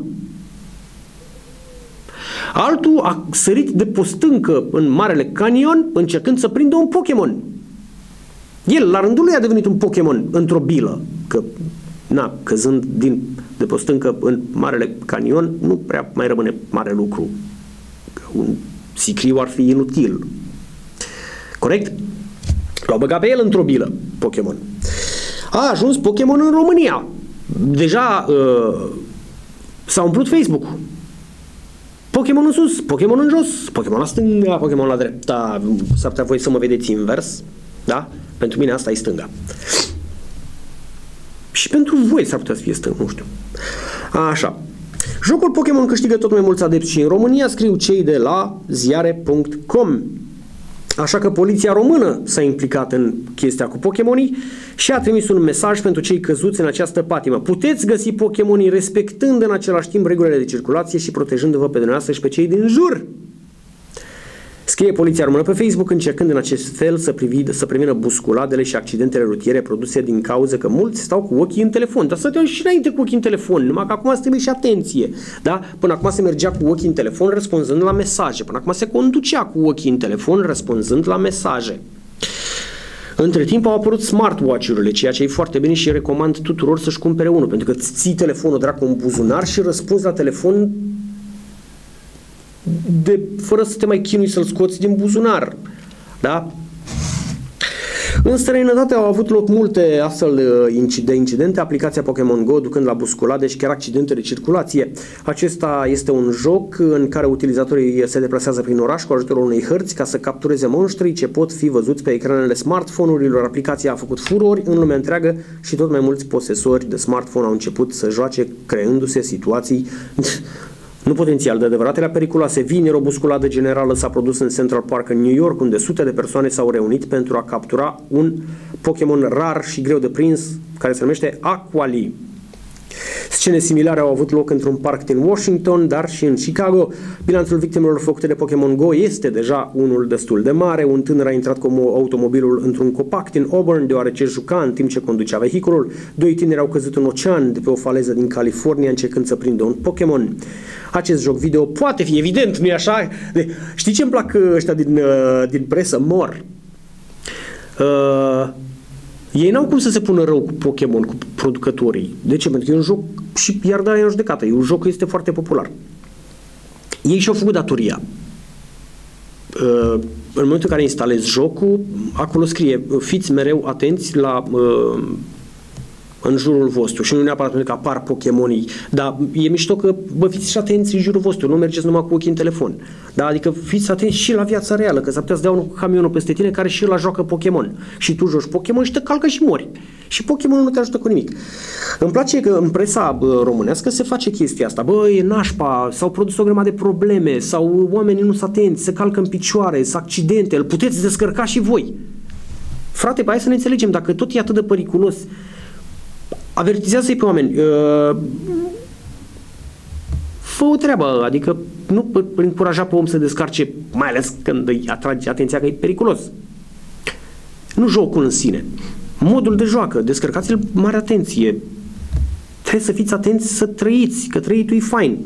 Altul a sărit de pe o stâncă în Marele Canion încercând să prindă un Pokémon. El, la rândul lui, a devenit un Pokémon într-o bilă. Că, na, căzând din, de pe o stâncă în Marele Canion, nu prea mai rămâne mare lucru. Un sicriu ar fi inutil. Corect? L-au băgat pe el într-o bilă, Pokémon. A ajuns Pokémon în România. Deja uh, s-a umplut Facebook-ul. Pokémon în sus, Pokémon în jos, Pokémon la stânga, Pokémon la dreapta. S-ar putea voi să mă vedeți invers, da? Pentru mine asta e stânga. Și pentru voi s-ar putea să fie stânga, nu știu. Așa. Jocul Pokémon câștigă tot mai mulți adepți și în România, scriu cei de la ziare punct com. Așa că poliția română s-a implicat în chestia cu Pokémonii și a trimis un mesaj pentru cei căzuți în această patimă. Puteți găsi Pokémonii respectând în același timp regulile de circulație și protejându-vă pe dumneavoastră și pe cei din jur. Scrie poliția română pe Facebook, încercând în acest fel să, privi, să prevină busculadele și accidentele rutiere produse din cauza că mulți stau cu ochii în telefon. Dar stăteau și înainte cu ochii în telefon, numai că acum trebuie și atenție. Da? Până acum se mergea cu ochii în telefon răspunzând la mesaje. Până acum se conducea cu ochii în telefon răspunzând la mesaje. Între timp au apărut smartwatch-urile, ceea ce e foarte bine și recomand tuturor să-și cumpere unul, pentru că îți ții telefonul dracu în buzunar și răspunzi la telefon de, fără să te mai chinui să-l scoți din buzunar. Da? În străinătate au avut loc multe astfel de incidente, aplicația Pokémon Go ducând la busculade și chiar accidente de circulație. Acesta este un joc în care utilizatorii se deplasează prin oraș cu ajutorul unei hărți ca să captureze monștrii ce pot fi văzuți pe ecranele smartphone-urilor. Aplicația a făcut furori în lumea întreagă și tot mai mulți posesori de smartphone au început să joace creându-se situații nu potențial de adevăratele periculoase. Vineri, o busculadă generală s-a produs în Central Park în New York, unde sute de persoane s-au reunit pentru a captura un Pokémon rar și greu de prins, care se numește Aquali. Scene similare au avut loc într-un parc din Washington, dar și în Chicago. Bilanțul victimelor făcute de Pokémon Go este deja unul destul de mare. Un tânăr a intrat cu automobilul într-un copac din Auburn, deoarece juca în timp ce conducea vehiculul. Doi tineri au căzut în ocean de pe o faleză din California încercând să prindă un Pokémon. Acest joc video poate fi, evident, nu-i așa? De, știi ce îmi plac ăștia din, din presă? Mor. Uh, ei n-au cum să se pună rău cu Pokémon, cu producătorii. De ce? Pentru că e un joc și iar da, e în judecată. E un joc care este foarte popular. Ei și-au făcut datoria. Uh, în momentul în care instalezi jocul, acolo scrie, fiți mereu atenți la... Uh, în jurul vostru și nu neapărat pentru că apar Pokémonii, dar e mișto că bă, fiți și atenți în jurul vostru, nu mergeți numai cu ochii în telefon. Da? Adică fiți atenți și la viața reală, că s-ar putea să dea un camionul peste tine care și ăla joacă Pokémon. Și tu joci Pokémon și te calcă și mori. Și Pokémonul nu te ajută cu nimic. Îmi place că în presa bă, românească se face chestia asta. Bă, e nașpa, s-au produs o grămadă de probleme, sau oamenii nu sunt atenți, se calcă în picioare, sunt accidente, îl puteți descărca și voi. Frate, hai să ne înțelegem, dacă tot e atât de periculos, avertizează-i pe oameni. Uh, fă o treabă, adică nu încuraja pe om să descarce, mai ales când îi atrage atenția că e periculos. Nu jocul în sine. Modul de joacă, descărcați-l mare atenție. Trebuie să fiți atenți să trăiți, că trăitul e fain.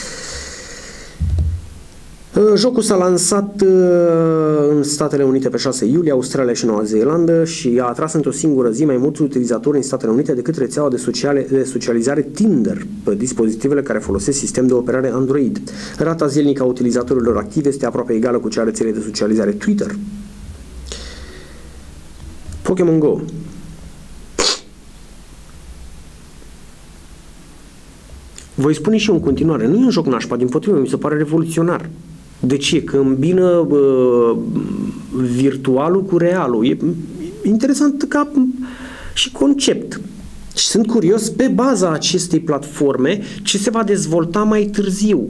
Jocul s-a lansat în Statele Unite pe șase iulie, Australia și Noua Zeelandă și a atras într-o singură zi mai mulți utilizatori în Statele Unite decât rețeaua de, sociale, de socializare Tinder pe dispozitivele care folosesc sistem de operare Android. Rata zilnică a utilizatorilor activi este aproape egală cu cea a rețelei de socializare Twitter. Pokémon Go. Voi spune și eu în continuare, nu e un joc nașpa, dimpotrivă, mi se pare revoluționar. De ce? Că îmbină uh, virtualul cu realul. E interesant ca și concept. Și sunt curios pe baza acestei platforme ce se va dezvolta mai târziu.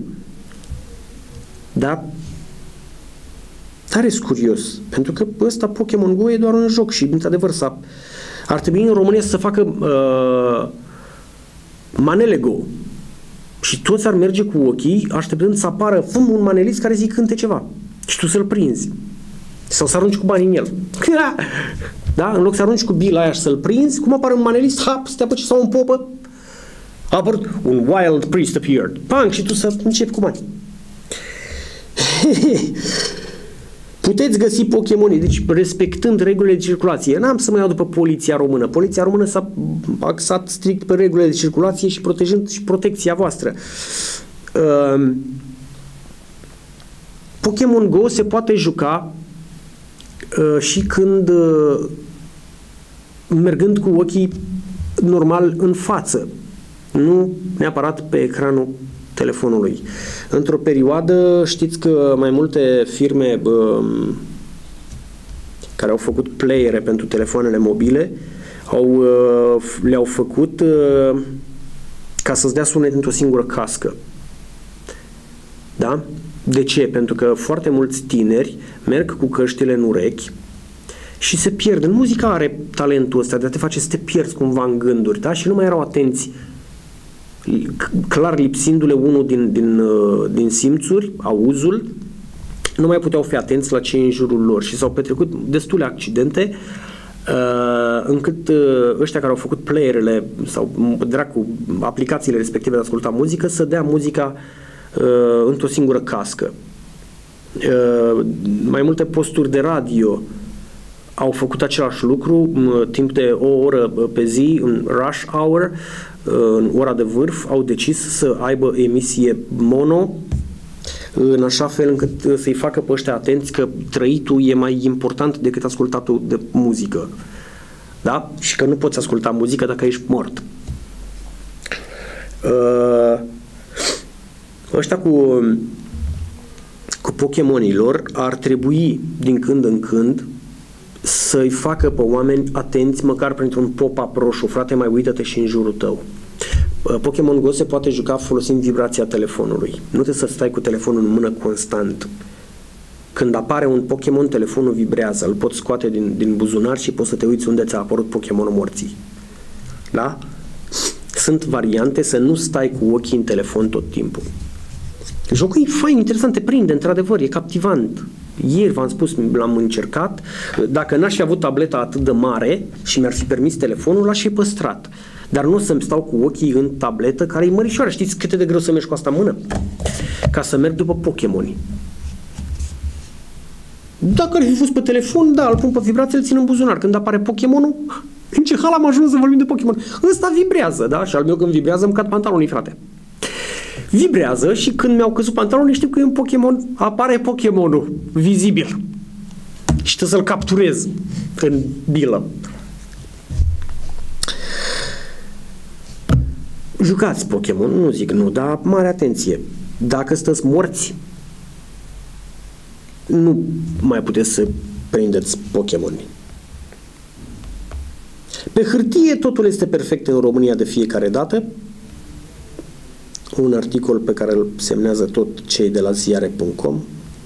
Da? Tare sunt curios. Pentru că ăsta Pokémon Go e doar un joc și, într-adevăr, ar trebui în România să facă uh, manele Go. Și toți ar merge cu ochii, așteptând să apară fum, un manelist care zic cânte ceva. Și tu să-l prinzi. Sau să arunci cu bani în el. Da? În loc să arunci cu bila aia și să-l prinzi, cum apare un manelist, hap, să te apuci sau un popă, a apărut un wild priest appeared. Pang, și tu să începi cu bani. Puteți găsi Pokémonii, deci respectând regulile de circulație. N-am să mă iau după poliția română. Poliția română s-a axat strict pe regulile de circulație și protejând și protecția voastră. Uh, Pokémon Go se poate juca uh, și când uh, mergând cu ochii normal în față. Nu neapărat pe ecranul telefonului. Într-o perioadă, știți că mai multe firme bă, care au făcut playere pentru telefoanele mobile au, le-au făcut ca să-ți dea sunet într-o singură cască. Da? De ce? Pentru că foarte mulți tineri merg cu căștile în urechi și se pierd. În muzica are talentul ăsta de a te face să te pierzi cumva în gânduri, da? Și nu mai erau atenți, clar lipsindu-le unul din, din, din simțuri, auzul, nu mai puteau fi atenți la ce e în jurul lor și s-au petrecut destule accidente uh, încât uh, ăștia care au făcut playerele sau dracu, aplicațiile respective de a asculta muzică să dea muzica uh, într-o singură cască. Uh, mai multe posturi de radio au făcut același lucru timp de o oră pe zi, în rush hour, în ora de vârf, au decis să aibă emisie mono, în așa fel încât să-i facă pe ăștia atenți că trăitul e mai important decât ascultatul de muzică. Da? Și că nu poți asculta muzică dacă ești mort. Ăștia cu, cu Pokémonii lor ar trebui din când în când să-i facă pe oameni atenți măcar printr-un pop-up roșu. Frate, mai uită-te și în jurul tău. Pokémon Go se poate juca folosind vibrația telefonului. Nu trebuie să stai cu telefonul în mână constant. Când apare un Pokémon, telefonul vibrează. Îl poți scoate din, din buzunar și poți să te uiți unde ți-a apărut Pokémonul morții. Da? Sunt variante să nu stai cu ochii în telefon tot timpul. Jocul e fain, interesant, te prinde, într-adevăr, e captivant. Ieri v-am spus, l-am încercat. Dacă n-aș fi avut tableta atât de mare și mi-ar fi permis telefonul, l-aș fi păstrat. Dar nu o să-mi stau cu ochii în tabletă, care e mărișoară. Știți cât de greu să mergi cu asta în mână? Ca să merg după Pokémoni. Dacă ar fi fost pe telefon, da, îl pun pe vibrație, îl țin în buzunar. Când apare Pokémonul, în ce hal am ajuns să vorbim de Pokémon? Ăsta vibrează, da? Și al meu când vibrează îmi cad pantalonii, frate. Vibrează și când mi-au căzut pantalonii știu că e un Pokémon, apare Pokémonul vizibil și trebuie să-l capturez în bilă. Jucați Pokémon, nu zic nu, dar mare atenție. Dacă sunteți morți, nu mai puteți să prindeți Pokémon. Pe hârtie totul este perfect în România de fiecare dată. Un articol pe care îl semnează tot cei de la ziare punct com.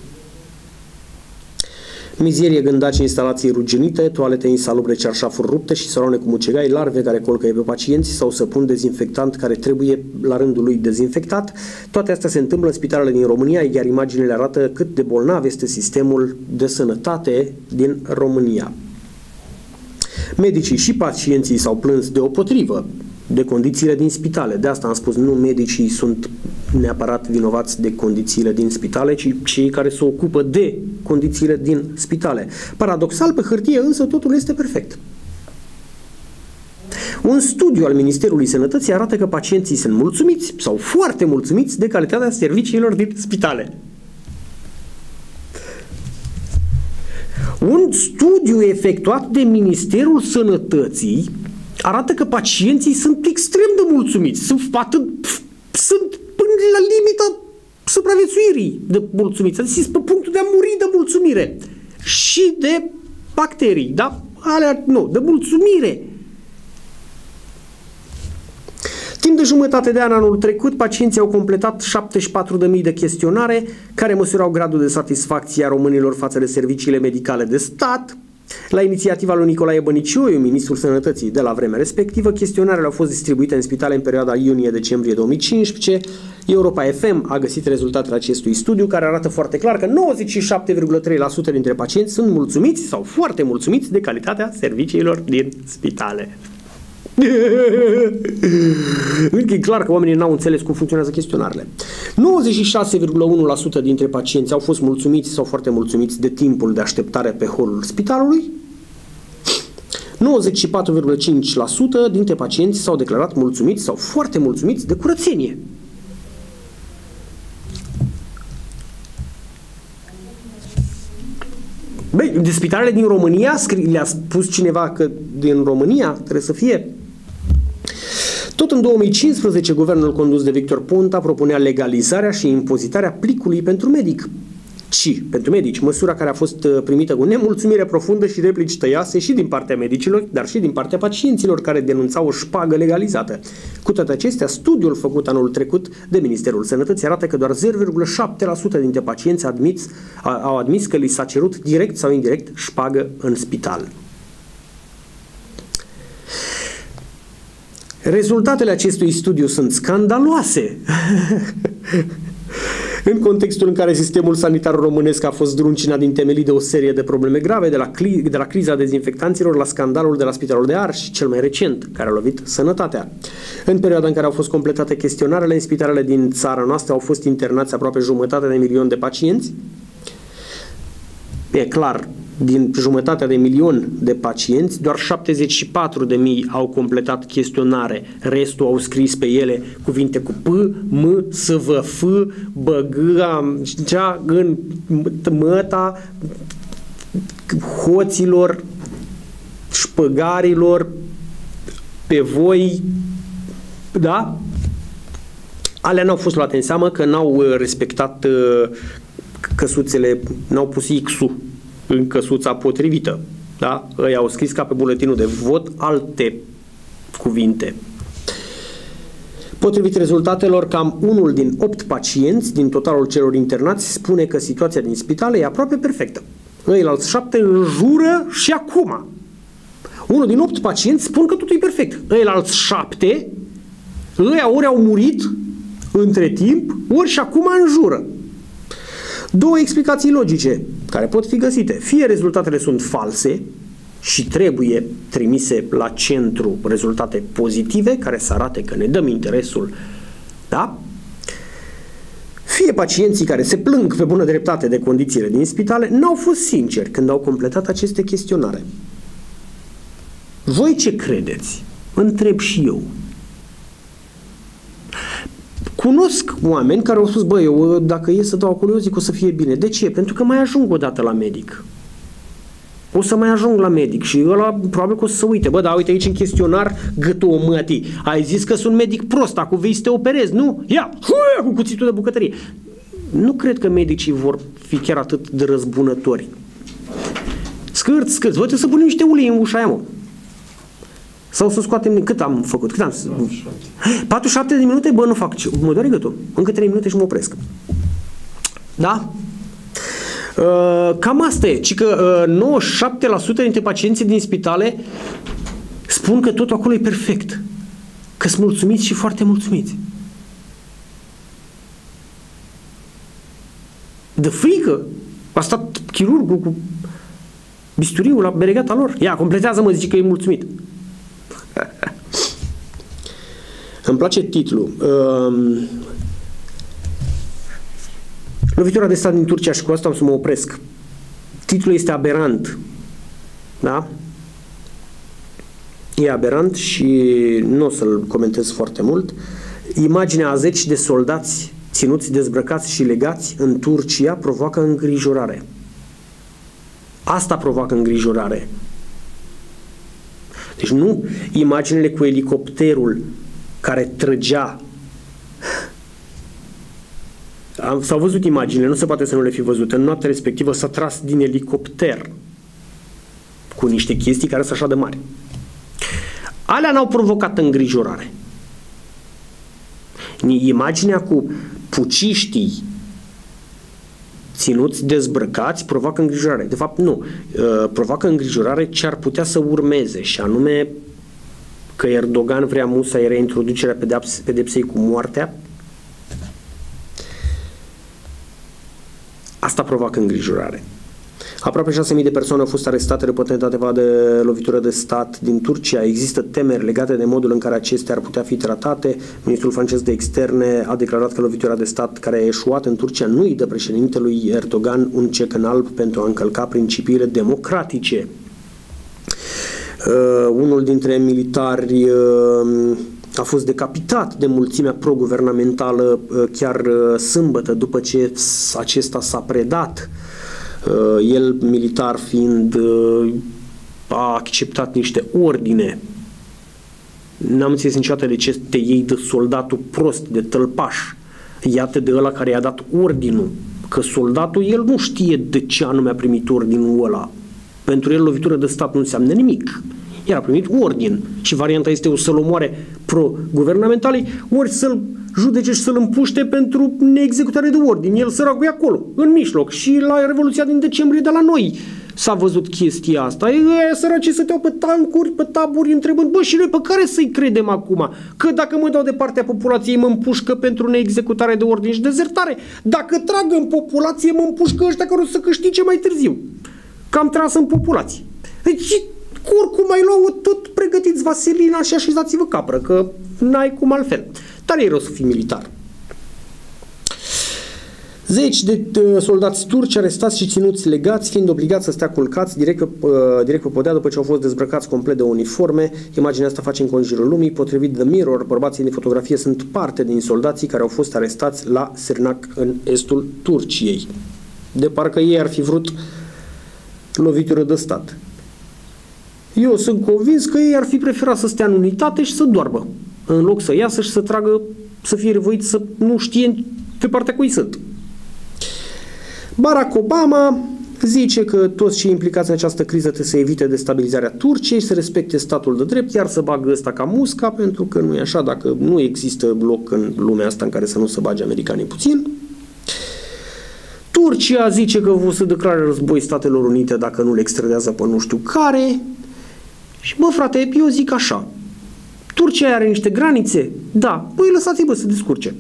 Mizerie, gândaci, instalații ruginite, toalete insalubre, cearșafuri rupte și saloane cu mucegai, larve care colcăie pe pacienți sau săpun dezinfectant care trebuie la rândul lui dezinfectat. Toate astea se întâmplă în spitalele din România, iar imaginile arată cât de bolnav este sistemul de sănătate din România. Medicii și pacienții s-au plâns deopotrivă de condițiile din spitale. De asta am spus, nu medicii sunt neapărat vinovați de condițiile din spitale, ci cei care se ocupă de condițiile din spitale. Paradoxal, pe hârtie însă totul este perfect. Un studiu al Ministerului Sănătății arată că pacienții sunt mulțumiți sau foarte mulțumiți de calitatea serviciilor din spitale. Un studiu efectuat de Ministerul Sănătății arată că pacienții sunt extrem de mulțumiți. Sunt, atât, sunt până la limita supraviețuirii de mulțumiți. Adică sunt pe punctul de a muri de mulțumire. Și de bacterii, da? Alea, nu, de mulțumire. Timp de jumătate de an anul trecut, pacienții au completat șaptezeci și patru de mii de chestionare care măsurau gradul de satisfacție a românilor față de serviciile medicale de stat. La inițiativa lui Nicolae Bănicioiu, ministrul Sănătății de la vremea respectivă, chestionarele au fost distribuite în spitale în perioada iunie-decembrie două mii cincisprezece. Europa F M a găsit rezultatele acestui studiu, care arată foarte clar că nouăzeci și șapte virgulă trei la sută dintre pacienți sunt mulțumiți sau foarte mulțumiți de calitatea serviciilor din spitale. E clar că oamenii n-au înțeles cum funcționează chestionarele. nouăzeci și șase virgulă unu la sută dintre pacienți au fost mulțumiți sau foarte mulțumiți de timpul de așteptare pe holul spitalului. nouăzeci și patru virgulă cinci la sută dintre pacienți s-au declarat mulțumiți sau foarte mulțumiți de curățenie. Băi, de spitalele din România, le-a spus cineva că din România trebuie să fie. Tot în două mii cincisprezece, guvernul condus de Victor Ponta propunea legalizarea și impozitarea plicului pentru medic. Ci, pentru medici, măsura care a fost primită cu nemulțumire profundă și replici tăiase și din partea medicilor, dar și din partea pacienților care denunțau o șpagă legalizată. Cu toate acestea, studiul făcut anul trecut de Ministerul Sănătății arată că doar zero virgulă șapte la sută dintre pacienți admiți, au admis că li s-a cerut direct sau indirect șpagă în spital. Rezultatele acestui studiu sunt scandaloase. În contextul în care sistemul sanitar românesc a fost druncinat din temelii de o serie de probleme grave, de la, cli- de la criza dezinfectanților la scandalul de la Spitalul de Arș, cel mai recent, care a lovit sănătatea. În perioada în care au fost completate chestionarele, în spitalele din țara noastră au fost internați aproape jumătate de milion de pacienți. E clar, din jumătatea de milion de pacienți, doar șaptezeci și patru de mii au completat chestionare, restul au scris pe ele cuvinte cu P, M, S, V, F, băgâa, cea în măta hoților, șpăgarilor, pe voi, da? Alea n-au fost luate în seamă că n-au respectat căsuțele, n-au pus X-ul în căsuța potrivită. Da? Ei au scris ca pe buletinul de vot alte cuvinte. Potrivit rezultatelor, cam unul din opt pacienți din totalul celor internați spune că situația din spital e aproape perfectă. Ăilalți șapte înjură și acum. Unul din opt pacienți spun că totul e perfect. Ăilalți șapte, ăia ori au murit între timp, ori și acum înjură. Două explicații logice care pot fi găsite. Fie rezultatele sunt false și trebuie trimise la centru rezultate pozitive care să arate că ne dăm interesul, da? Fie pacienții care se plâng pe bună dreptate de condițiile din spitale n-au fost sinceri când au completat aceste chestionare. Voi ce credeți? Întreb și eu. Cunosc oameni care au spus, bă, eu dacă e să dau acolo, eu zic o să fie bine. De ce? Pentru că mai ajung o dată la medic. O să mai ajung la medic și ăla probabil că o să se uite. Bă, dar uite aici în chestionar, gâtul mătii. Ai zis că sunt medic prost, acum vei să te operezi, nu? Ia, huia, cu cuțitul de bucătărie. Nu cred că medicii vor fi chiar atât de răzbunători. Scârt, scârt, vă trebuie să punem niște ulei în ușa aia, mă. Sau să scoatem, cât am făcut? Cât am? patruzeci și șapte de minute? Bă, nu fac ce. Mă doare gâtul. Încă trei minute și mă opresc. Da? Uh, cam asta e. Ci că uh, nouăzeci și șapte la sută dintre pacienții din spitale spun că totul acolo e perfect. Că sunt mulțumiți și foarte mulțumiți. De frică a stat chirurgul cu bisturiul la beregata lor. Ia, completează-mă, zice că e mulțumit. Îmi place titlul. Uh, Lovitura de stat din Turcia, și cu asta am să mă opresc. Titlul este aberant. Da? E aberant și nu o să-l comentez foarte mult. Imaginea a zeci de soldați ținuți dezbrăcați și legați în Turcia provoacă îngrijorare. Asta provoacă îngrijorare. Deci nu imaginele cu elicopterul care trăgea. S-au văzut imaginile, nu se poate să nu le fi văzut. În noaptea respectivă s-a tras din elicopter cu niște chestii care sunt așa de mari. Alea n-au provocat îngrijorare. Imaginea cu puciștii ținuți dezbrăcați provoacă îngrijorare. De fapt, nu. Provoacă îngrijorare ce ar putea să urmeze, și anume că Erdogan vrea musai reintroducerea pedepsei cu moartea. Asta provoacă îngrijorare. Aproape șase mii de persoane au fost arestate după tentativa de lovitură de stat din Turcia. Există temeri legate de modul în care acestea ar putea fi tratate. Ministrul francez de externe a declarat că lovitura de stat care a eșuat în Turcia nu îi dă președintelui Erdogan un cec în alb pentru a încălca principiile democratice. Uh, unul dintre militari uh, a fost decapitat de mulțimea pro-guvernamentală uh, chiar uh, sâmbătă, după ce acesta s-a predat. Uh, el, militar fiind, uh, a acceptat niște ordine N-am înțeles niciodată de ce te iei de soldatul prost, de tălpaș. Iată de ăla care i-a dat ordinul. Că soldatul, el nu știe de ce anume a primit ordinul ăla. Pentru el lovitură de stat nu înseamnă nimic. El a primit ordin și varianta este o să-l omoare pro-guvernamentali, ori să-l judece și să-l împuște pentru neexecutare de ordin. El săracul e acolo, în mijloc. Și la Revoluția din decembrie de la noi s-a văzut chestia asta. Ei, săraci stăteau pe tancuri, pe taburi, întrebând, bă, și noi pe care să-i credem acum? Că dacă mă dau de partea populației, mă împușcă pentru neexecutare de ordin și dezertare. Dacă trag în populație, mă împușcă ăștia care o să câștige mai târziu. Că am tras în populație. Deci, oricum mai luau tot, pregătiți vaselina și așezați-vă capră, că n-ai cum altfel. Dar e rău să fii militar. Zeci de uh, soldați turci arestați și ținuți legați, fiind obligați să stea culcați direct pe, uh, direct pe podea după ce au fost dezbrăcați complet de uniforme. Imaginea asta face înconjurul lumii. Potrivit The Mirror, bărbații din fotografie sunt parte din soldații care au fost arestați la Sırnak, în estul Turciei. De parcă ei ar fi vrut lovitură de stat. Eu sunt convins că ei ar fi preferat să stea în unitate și să doarmă, în loc să iasă și să tragă, să fie revoiți, să nu știe pe partea cui sunt. Barack Obama zice că toți cei implicați în această criză trebuie să evite destabilizarea Turciei, să respecte statul de drept, iar să bagă ăsta ca musca, pentru că nu e așa, dacă nu există loc în lumea asta în care să nu se bage americanii puțin. Turcia zice că o să declare război Statelor Unite dacă nu le extradează pe nu știu care. Și bă, frate, eu zic așa. Turcia are niște granițe? Da. Păi lăsați-i, bă, să descurce.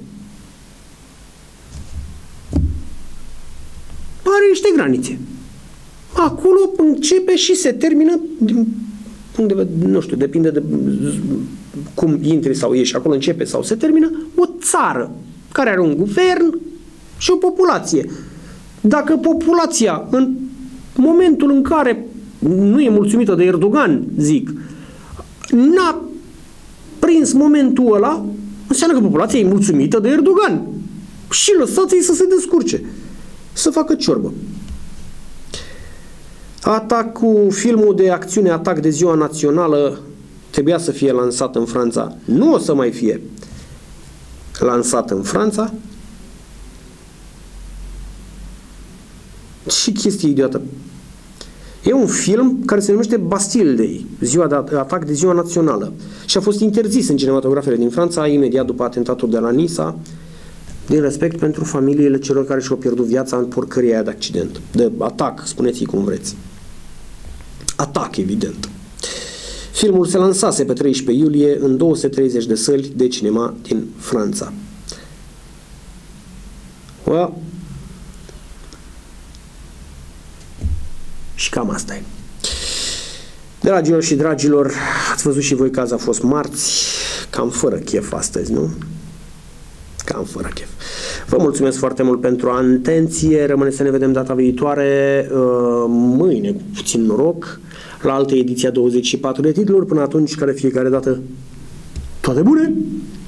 Are niște granițe. Acolo începe și se termină, din punct de vedere, nu știu, depinde de cum intri sau ieși, acolo începe sau se termină o țară care are un guvern și o populație. Dacă populația, în momentul în care nu e mulțumită de Erdogan, zic, n-a prins momentul ăla, înseamnă că populația e mulțumită de Erdogan. Și lăsați-i să se descurce. Să facă ciorbă. Atacul, filmul de acțiune Atac de Ziua Națională trebuia să fie lansat în Franța. Nu o să mai fie lansat în Franța. Și chestie idiotă. E un film care se numește Bastille Day, ziua de Atac de Ziua Națională. Și a fost interzis în cinematografele din Franța imediat după atentatul de la Nisa, din respect pentru familiile celor care și-au pierdut viața în porcăria aia de accident. De atac, spuneți-i cum vreți. Atac, evident. Filmul se lansase pe treisprezece iulie în două sute treizeci de săli de cinema din Franța. Well. Și cam asta e. Dragilor și dragilor, ați văzut și voi că azi a fost marți, cam fără chef astăzi, nu? Cam fără chef. Vă mulțumesc foarte mult pentru atenție. Rămâne să ne vedem data viitoare, mâine, cu puțin noroc, la altă ediție a douăzeci și patru de titluri. Până atunci, care fiecare dată, toate bune!